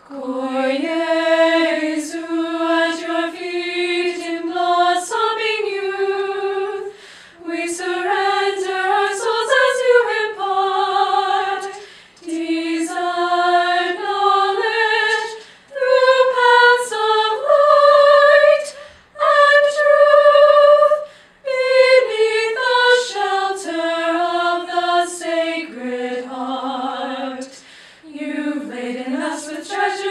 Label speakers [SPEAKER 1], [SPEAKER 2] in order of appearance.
[SPEAKER 1] Cor Jesu, at your feet in blossoming youth, we surrender our souls as you impart desired knowledge through paths of light and truth, beneath the shelter of the Sacred Heart. You've laden us with treasure